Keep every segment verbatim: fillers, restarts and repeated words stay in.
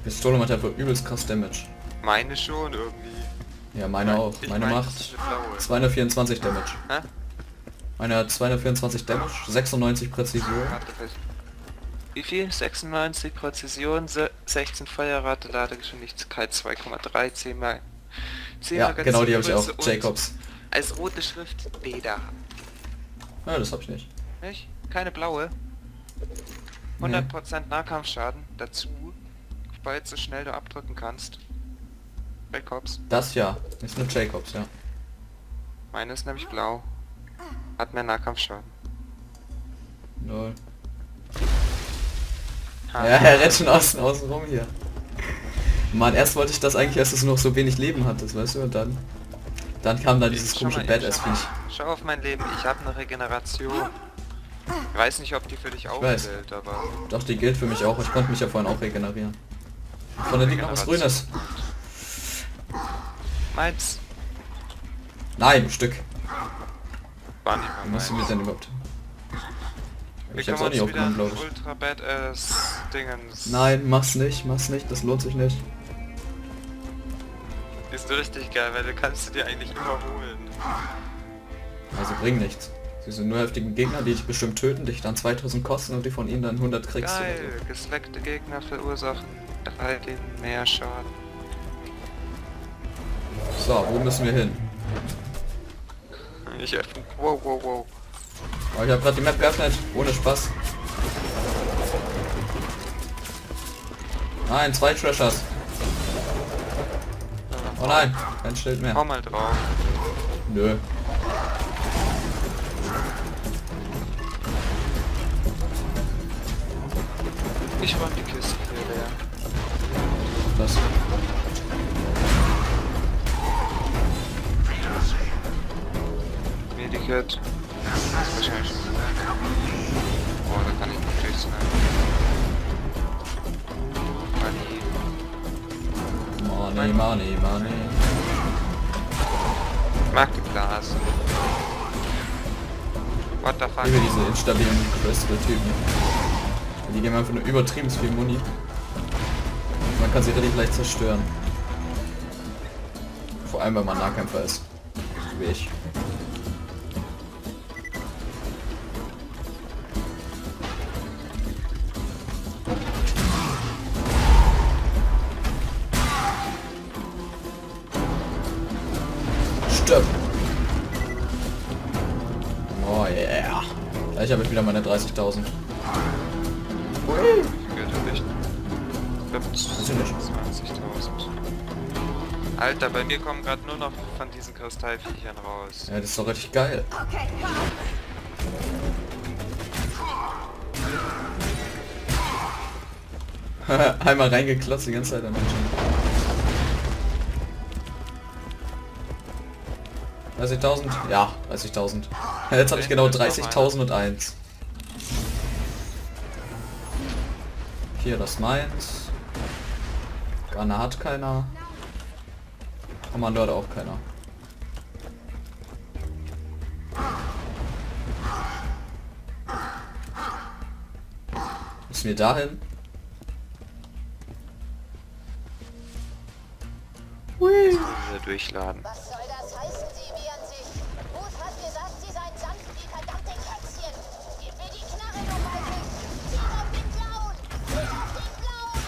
Pistole macht einfach übelst krass Damage. Meine schon irgendwie. Ja, meine auch. Ich Meine mein, macht das ist eine blaue. zweihundertvierundzwanzig Damage. Hä? Meine hat zweihundertvierundzwanzig Damage, sechsundneunzig Präzision. Warte, was- Wie viel? sechsundneunzig Präzision, se- sechzehn Feuerrate, Ladegeschwindigkeit zwei Komma drei, zehn mal zehn Ja, genau, die habe ich auch. Magazingröße und Jacobs. als rote Schrift Beda. Ja, das habe ich nicht. Nicht? Keine blaue. hundert Prozent Nahkampfschaden dazu, sobald so schnell du abdrücken kannst. Jacobs. Das ja. Ist nur Jacobs, ja. Meine ist nämlich blau. Hat mehr Nahkampfschaden. Null. Ha. Ja, er rennt schon außen, außen rum hier. Mann, erst wollte ich das eigentlich, als es noch so wenig Leben hatte, weißt du, und dann... Dann kam da dieses Schau komische mal, Badass-Viech. Schau auf mein Leben, ich habe eine Regeneration. Ich weiß nicht, ob die für dich auch weiß. gilt, aber... Doch, die gilt für mich auch. Ich konnte mich ja vorhin auch regenerieren. Von der liegt noch was Grünes. Meins. Nein, ein Stück. War nicht Wie mal musst du mir meins. denn überhaupt... Wir Ich hab's können auch nicht uns wieder aufgenommen, glaube ich. Ultra Badass Dingens. Nein, mach's nicht, mach's nicht, das lohnt sich nicht. Die ist richtig geil, weil du kannst sie dir eigentlich immer holen. Also bringen nichts. Sie sind nur heftige Gegner, die dich bestimmt töten, dich dann zweitausend kosten und die von ihnen dann hundert kriegst. Geil, Oder gesleckte Gegner verursachen drei mehr Schaden. so. So, wo müssen wir hin? Ich öffne. Wow, wow, wow. Oh, ich habe gerade die Map geöffnet, ohne Spaß. Nein, zwei Trashers. Oh nein, kein Schild Hau mehr. mal drauf. Nö. Ich räum die Kisten hier leer. Das. Medikit. Das ist wahrscheinlich schon weg. Oh, da kann ich nicht durchsnappen. Money. Money, money, money. Ich mag die Blase. What the fuck? Ich liebe diese instabilen Crystal-Typen. Die geben einfach nur übertrieben viel Muni. Man kann sie relativ leicht zerstören. Vor allem, wenn man Nahkämpfer ist. Wie ich. Stirb! Oh yeah! Gleich habe ich wieder meine dreißigtausend. Gehört hab ich. Weiß ich nicht. zwanzigtausend. Alter, bei mir kommen gerade nur noch von diesen Kristallviechern raus. Ja, das ist doch richtig geil. Okay, komm. Einmal reingeklotzt die ganze Zeit an Menschen. dreißigtausend? Ja, dreißigtausend. Jetzt habe ich genau dreißigtausendeins. Hier, das meins. Gunner hat keiner. Kommando hat auch keiner. Müssen wir dahin? Hui. Wieder durchladen. Was soll das heißen, Sie wehren sich? Ruth hat gesagt, Sie seien sanft wie verdammte Kätzchen. Gib mir die Knarre, du Feigling. Zieh auf den Blauen. Zieh auf den Blauen.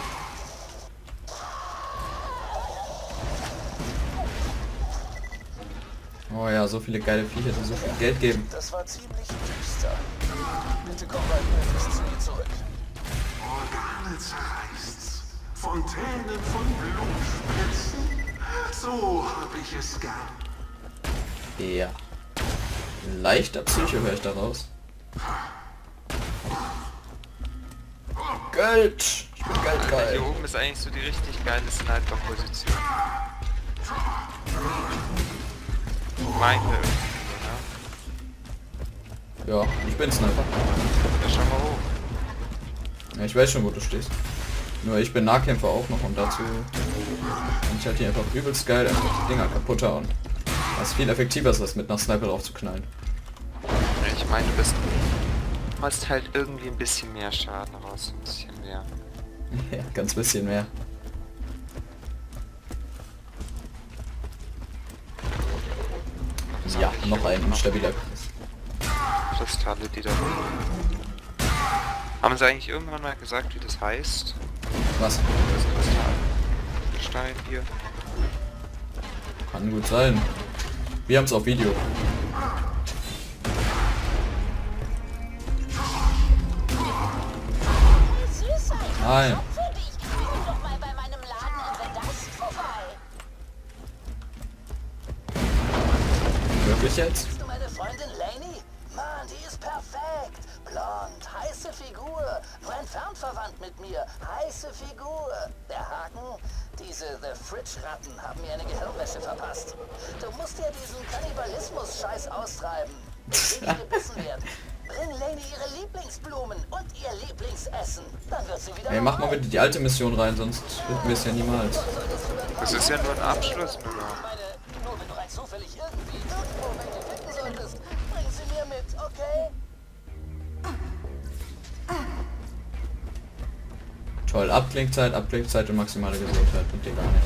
Oh ja, so viele geile Viecher, die so viel Geld geben. Das war ziemlich düster. Bitte komm bald möglichst zu mir zurück. Organe zerreißt's. Fontänen von Blut spritzen. So hab ich es gern. Ja. Leichter Psycho höre ich daraus. Geld! Ich bin Alter, geldgeil. hier oben ist eigentlich so die richtig geile Sniper-Position. Meine. Ja? Ja, ich bin Sniper. Ja, schau mal hoch. Ja, ich weiß schon, wo du stehst. Nur ich bin Nahkämpfer auch noch und dazu kann ich halt hier einfach übelst geil einfach die Dinger kaputt hauen. Was viel effektiver ist, als mit einer Sniper drauf zu knallen. Ich meine, du bist... Du hast halt irgendwie ein bisschen mehr Schaden raus. Ein bisschen mehr. Ja, ganz bisschen mehr. noch ein instabiler Kristalle, die da liegen. Haben sie eigentlich irgendwann mal gesagt, wie das heißt? Was? Das Kristall. Stein hier. Kann gut sein. Wir haben es auf Video. Süßheit. Nein. Für dich. Komm doch mal bei meinem Laden in Vendast vorbei. Wirklich jetzt? Siehst du meine Freundin Lainey? Mann, die ist perfekt. Blond, heiße Figur. Nur entfernt verwandt mit mir. Heiße Figur. Der Haken? Diese The Fridge-Ratten haben mir eine Gehirnwäsche verpasst. Du musst dir diesen Kannibalismus-Scheiß austreiben. Ich will nicht gebissen werden. Bring Lainey ihre Lieblingsblumen und ihr Lieblingsessen. Dann wird sie wieder Ey, mach mal normal. bitte die alte Mission rein, sonst finden wir es ja niemals. Das ist ja nur ein Abschluss, Bruder. Meine, nur wenn du rein zufällig irgendwie irgendwo welche finden solltest, bring sie mir mit, okay? Toll, Abklingzeit, Abklingzeit und maximale Gesundheit. Und dir gar nicht.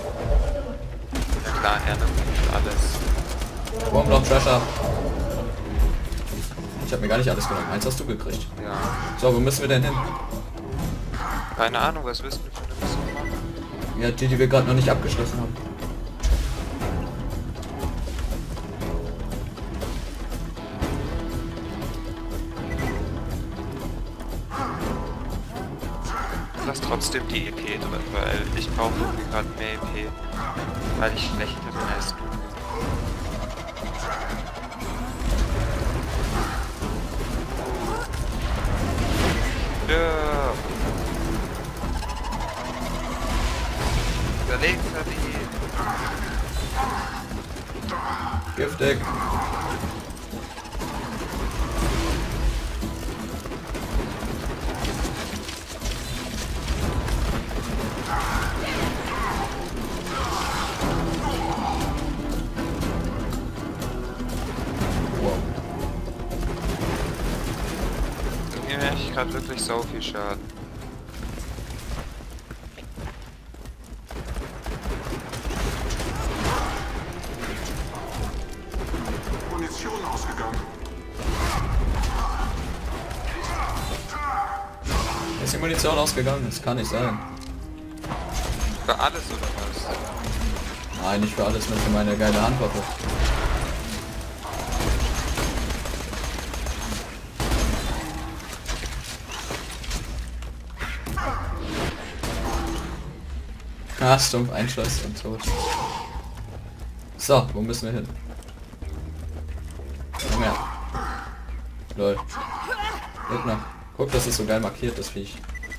Ja klar, er nimmt alles. Wurmloch Treasure. Ich habe mir gar nicht alles genommen. Eins hast du gekriegt. Ja. So, wo müssen wir denn hin? Keine Ahnung, was willst du für eine Mission machen? Ja, die, die wir gerade noch nicht abgeschlossen haben. Lass trotzdem die E P drin, weil ich brauche irgendwie gerade mehr E P. Weil ich schlechter bin als du. Ja. Überlegt hat die. Giftig. Mir mache ich gerade wirklich so viel Schaden. Munition ausgegangen. Ist die Munition ausgegangen? Das kann nicht sein. Für alles oder was? Nein, nicht für alles, nur für meine geile Handwaffe. Ah, stumpf, Einschuss und tot. So, wo müssen wir hin? Komm her. Lol. Guck noch. Guck, das ist so geil markiert, das Viech.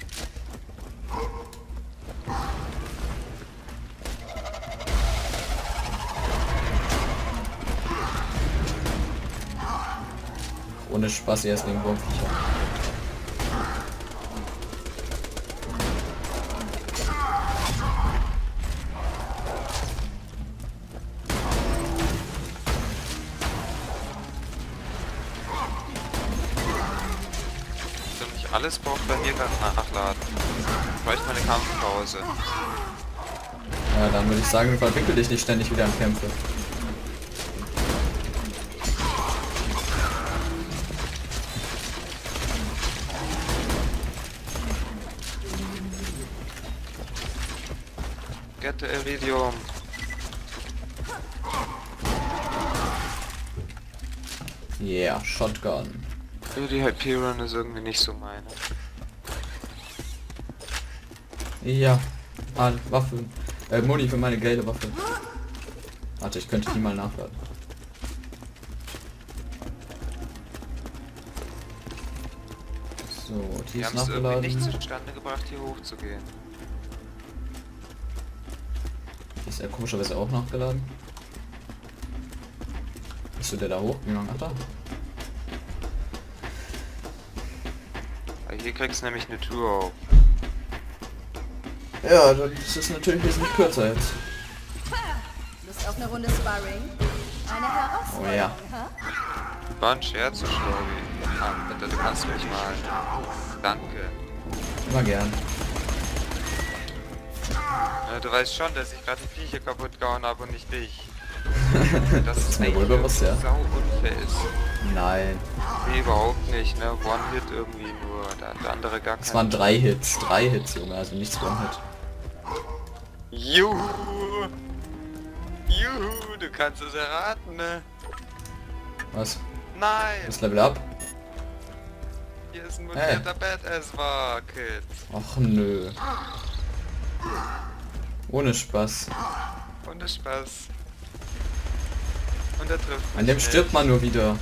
Ohne Spaß, erst gegen Wurmviecher. Nicht alles braucht bei mir gerade nachladen. Ich bräuchte meine Kampfpause. Ja, dann würde ich sagen, du verwickel dich nicht ständig wieder an Kämpfe. Get the Iridium. Yeah, Shotgun. Die Hyperion ist irgendwie nicht so meine. Ja, ah, Waffen. Äh, Muni für meine geile Waffe. Warte, ich könnte die mal nachladen. So, die Die ist haben es irgendwie nicht nachgeladen. zustande gebracht, hier hoch zu gehen. Die ist ja komischerweise auch nachgeladen. Bist du der da hoch? Wie lange hat er? Weil hier kriegst du nämlich eine Tür auf. Ja, das ist natürlich wesentlich kürzer jetzt. Lust auf eine Runde Sparring? Eine Herausforderung, Oh ja. ha? War ein Scherz, so Schlaubi. Ah, bitte, du kannst mich mal. Danke. Immer gern. Ja, du weißt schon, dass ich gerade die Viecher kaputt gehauen habe und nicht dich. dass Das ist mir eigentlich wohl bewusst, ja. sau unfair ist. Nein. Nee, überhaupt nicht, ne? One-Hit irgendwie nur, der, der andere gar Es kein. waren drei Hits. Drei Hits, Junge, also nichts One-Hit. Juhu! Juhu, du kannst es erraten, ne? Was? Nein! Das Level Up? Hier ist ein Hey. modellierter Badass-War-Kit. Ach nö. Ohne Spaß. Ohne Spaß. Und er trifft An mich dem nicht. stirbt man nur wieder.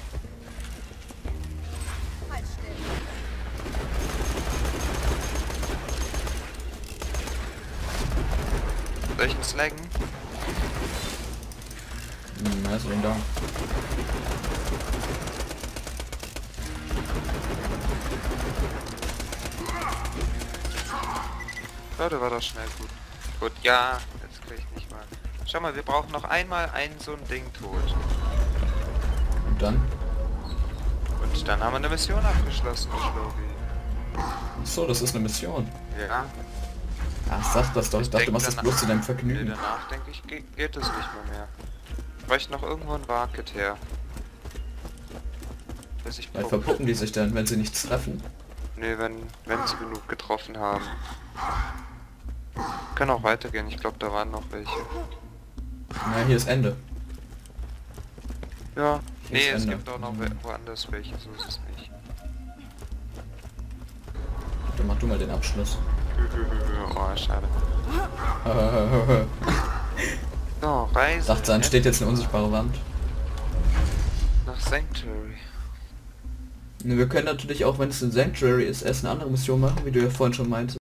Halt still. Soll ich ihn slaggen? Hm, also den da. Ja, der war doch schnell gut. Gut, ja, jetzt krieg ich nicht mal. Schau mal, wir brauchen noch einmal ein so ein Ding tot. Und dann? Und dann haben wir eine Mission abgeschlossen, Schlogi. Achso, das ist eine Mission. Ja. Ach, sag das doch. Ich dachte, du denk machst das danach- bloß zu deinem Nee, Vergnügen. danach denke ich, ge geht es nicht mehr mehr. Ich bräuchte noch irgendwo ein War-Kit her. Dass ich Vielleicht Pro- verpuppen die sich dann, wenn sie nichts treffen. Nee, wenn, wenn sie genug getroffen haben. Kann auch weitergehen, ich glaube da waren noch welche. Na, hier ist Ende. Ja. Hier Nee, ist es Ende. gibt auch noch we- woanders welche, so ist es nicht. Dann mach du mal den Abschluss. Oh, schade. So, Reise Dachte, dann steht jetzt eine unsichtbare Wand. nach Sanctuary. Wir können natürlich auch, wenn es ein Sanctuary ist, erst eine andere Mission machen, wie du ja vorhin schon meintest.